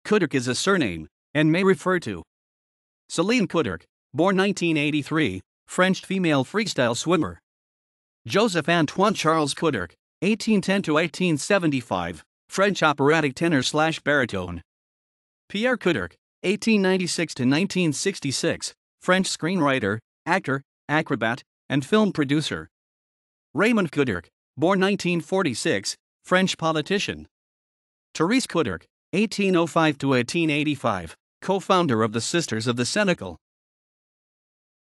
Couderc is a surname, and may refer to Céline Couderc, born 1983, French female freestyle swimmer. Joseph-Antoine-Charles Couderc, 1810–1875, French operatic tenor/baritone. Pierre Couderc, 1896–1966, French screenwriter, actor, acrobat, and film producer. Raymond Couderc, born 1946, French politician. Thérèse Couderc, 1805–1885, co-founder of the Sisters of the Cenacle.